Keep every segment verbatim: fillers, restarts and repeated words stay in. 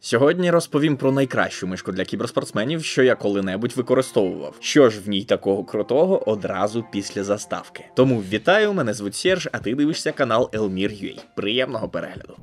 Сьогодні розповім про найкращу мишку для кіберспортсменів, що я коли-небудь використовував. Що ж в ній такого крутого одразу після заставки. Тому вітаю, мене звуть Серж, а ти дивишся канал Elmir точка ю а. Приємного перегляду.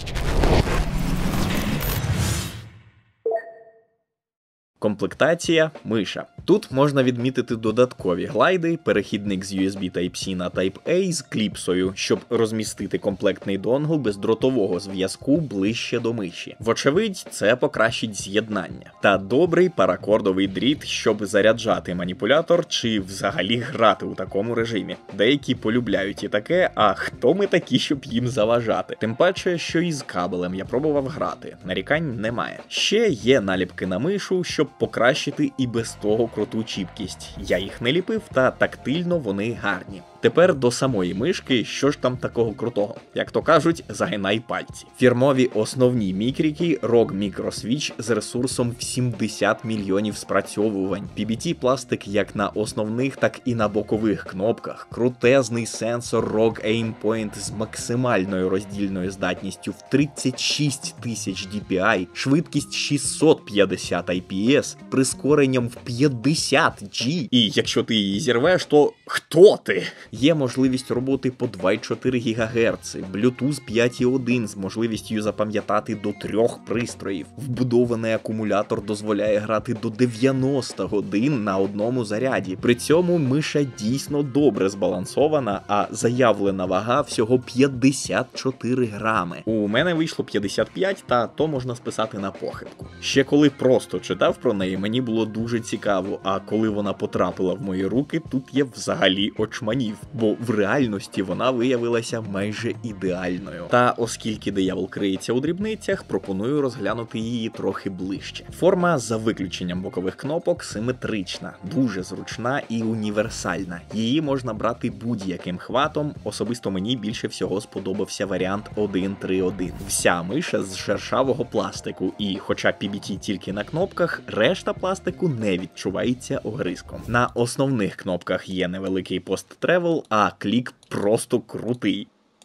Комплектація миша. Тут можна відмітити додаткові глайди, перехідник з ю ес бі Type-C на Type-A з кліпсою, щоб розмістити комплектний донгл бездротового зв'язку ближче до миші. Вочевидь, це покращить з'єднання. Та добрий паракордовий дріт, щоб заряджати маніпулятор чи взагалі грати у такому режимі. Деякі полюбляють і таке, а хто ми такі, щоб їм заважати? Тим паче, що із кабелем я пробував грати. Нарікань немає. Ще є наліпки на мишу, щоб покращити і без того круту чіпкість. Я їх не ліпив, та тактильно вони гарні. Тепер до самої мишки, що ж там такого крутого? Як то кажуть, загинай пальці. Фірмові основні мікріки рог Microswitch з ресурсом в сімдесят мільйонів спрацьовувань. пі бі ті пластик як на основних, так і на бокових кнопках. Крутезний сенсор рог Aimpoint з максимальною роздільною здатністю в тридцять шість тисяч ді пі ай, швидкість шістсот п'ятдесят ай пі ес, прискоренням в п'ятдесят джі. І якщо ти її зірвеш, то хто ти? Є можливість роботи по два цілих чотири гігагерци, Bluetooth п'ять точка один з можливістю запам'ятати до трьох пристроїв. Вбудований акумулятор дозволяє грати до дев'яноста годин на одному заряді. При цьому миша дійсно добре збалансована, а заявлена вага всього п'ятдесят чотири грами. У мене вийшло п'ятдесят п'ять, та то можна списати на похибку. Ще коли просто читав про неї, мені було дуже цікаво, а коли вона потрапила в мої руки, тут я взагалі очманів. Бо в реальності вона виявилася майже ідеальною. Та оскільки диявол криється у дрібницях, пропоную розглянути її трохи ближче. Форма, за виключенням бокових кнопок, симетрична, дуже зручна і універсальна. Її можна брати будь-яким хватом, особисто мені більше всього сподобався варіант один три один. Вся миша з шершавого пластику, і хоча пі бі ті тільки на кнопках, решта пластику не відчувається огризком. На основних кнопках є невеликий пост-тревел, а клік просто крутий.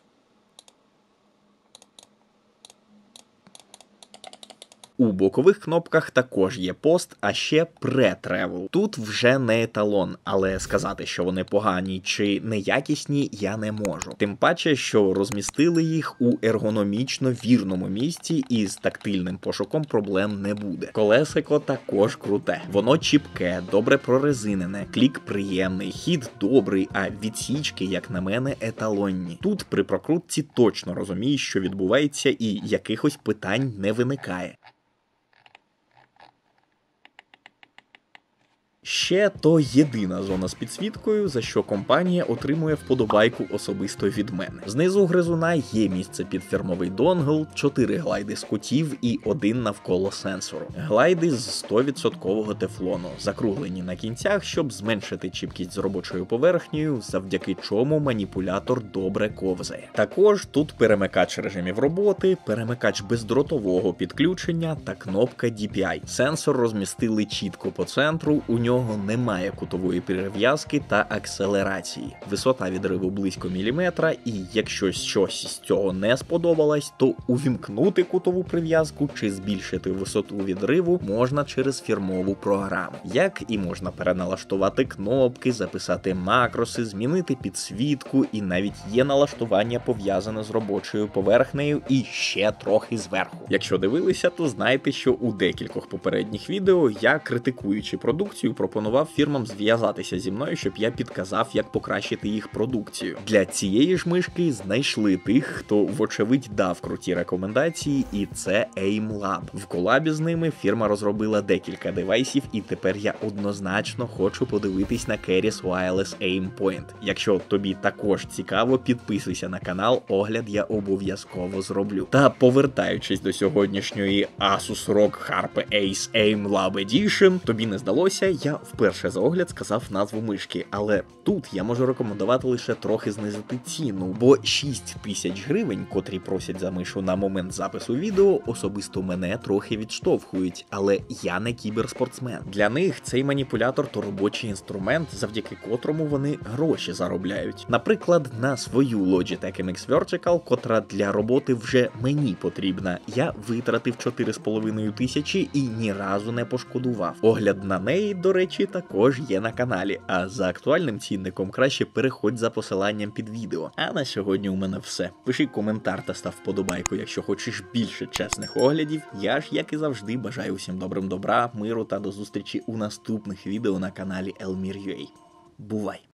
У бокових кнопках також є пост, а ще пре-тревел. Тут вже не еталон, але сказати, що вони погані чи неякісні, я не можу. Тим паче, що розмістили їх у ергономічно вірному місці і з тактильним пошуком проблем не буде. Колесико також круте. Воно чіпке, добре прорезинене, клік приємний, хід добрий, а відсічки, як на мене, еталонні. Тут при прокрутці точно розумієш, що відбувається, і якихось питань не виникає. Ще то єдина зона з підсвіткою, за що компанія отримує вподобайку особисто від мене. Знизу гризуна є місце під фірмовий донгл, чотири глайди з кутів і один навколо сенсору. Глайди з сто відсотків тефлону, закруглені на кінцях, щоб зменшити чіпкість з робочою поверхнею, завдяки чому маніпулятор добре ковзає. Також тут перемикач режимів роботи, перемикач бездротового підключення та кнопка ді пі ай. Сенсор розмістили чітко по центру, у нього немає кутової перев'язки та акселерації. Висота відриву близько міліметра, і якщо щось з цього не сподобалось, то увімкнути кутову прив'язку чи збільшити висоту відриву можна через фірмову програму. Як і можна переналаштувати кнопки, записати макроси, змінити підсвітку, і навіть є налаштування пов'язане з робочою поверхнею і ще трохи зверху. Якщо дивилися, то знаєте, що у декількох попередніх відео я, критикуючи продукцію, пропонував фірмам зв'язатися зі мною, щоб я підказав, як покращити їх продукцію. Для цієї ж мишки знайшли тих, хто вочевидь дав круті рекомендації, і це AimLab. В колабі з ними фірма розробила декілька девайсів, і тепер я однозначно хочу подивитись на Keris Wireless Aimpoint. Якщо тобі також цікаво, підписуйся на канал, огляд я обов'язково зроблю. Та повертаючись до сьогоднішньої Asus ROG Harpe Ace AimLab Edition, тобі не здалося, я я вперше за огляд сказав назву мишки, але тут я можу рекомендувати лише трохи знизити ціну, бо шість тисяч гривень, котрі просять за мишу на момент запису відео, особисто мене трохи відштовхують, але я не кіберспортсмен. Для них цей маніпулятор то робочий інструмент, завдяки котрому вони гроші заробляють. Наприклад, на свою Logitech ем ікс Vertical, котра для роботи вже мені потрібна, я витратив чотири з половиною тисячі і ні разу не пошкодував. Огляд на неї, до речі, також є на каналі, а за актуальним цінником краще переходь за посиланням під відео. А на сьогодні у мене все. Пиши коментар та став вподобайку, якщо хочеш більше чесних оглядів. Я ж, як і завжди, бажаю усім добрим добра, миру та до зустрічі у наступних відео на каналі Elmir точка ua. Бувай!